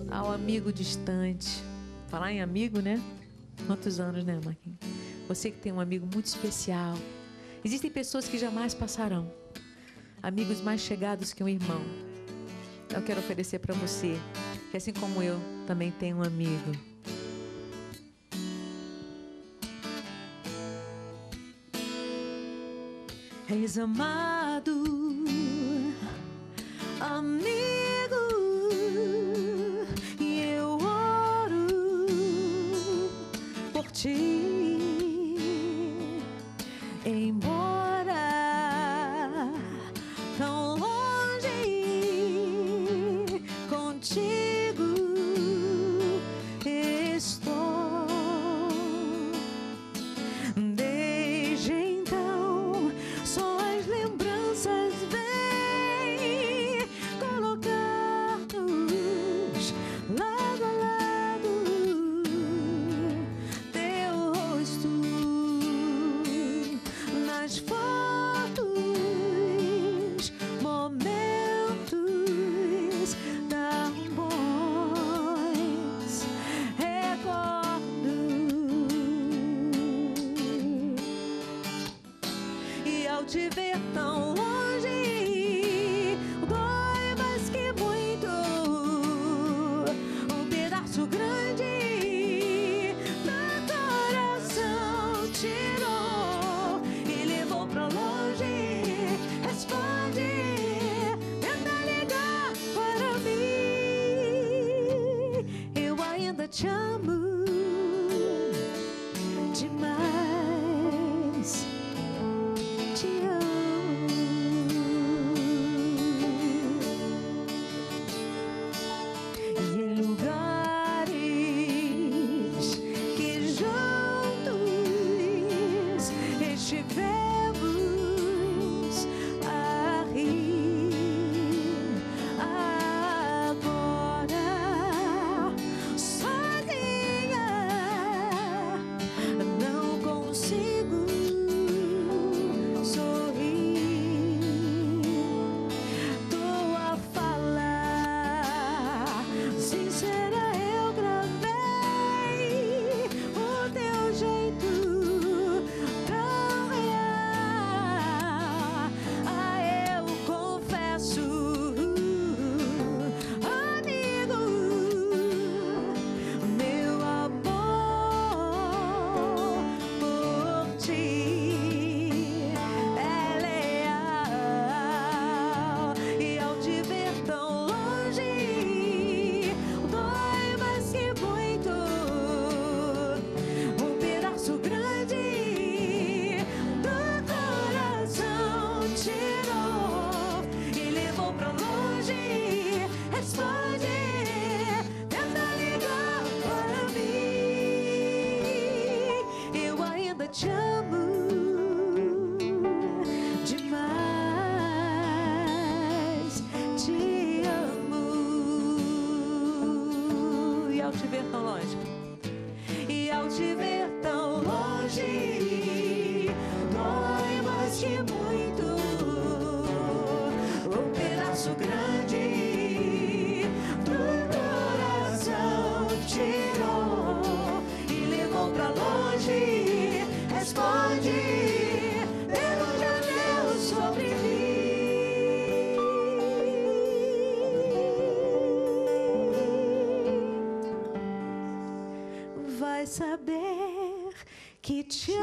ao amigo distante. Falar em amigo, né? Quantos anos, né, Marquinhos? Você que tem um amigo muito especial. Existem pessoas que jamais passarão. Amigos mais chegados que um irmão. Eu quero oferecer para você, que assim como eu, também tenho um amigo. Ex-amado, amigo, e eu oro por ti, embora tão longe, contigo estou. Desde então, só as lembranças vêm colocar-nos lado a lado, teu rosto nas fotos, momentos tão bons, recordo. E ao te ver tão longe, dói mais que muito. Um pedaço grande do coração tirou e levou pra longe. Responde, tenta ligar para mim. Eu ainda te amo demais. Te amo. E em lugares que juntos estivemos a rir, agora sozinha não consigo sorrir. Tô a falar sincera, eu gravei o teu jeito tão real. Ah, eu confesso, amigo, meu amor por ti é leal. E ao te ver tão longe, dói mais que muito. Um pedaço grande do coração tirou e levou pra longe. Responde, tenta ligar para mim. Eu ainda te amo demais. Te amo. E ao te ver tão longe, e ao te ver tão longe, dói mais que muito. Um pedaço grande do coração tirou e levou pra longe. Responde, Deus já deu sobre mim. Vai saber que te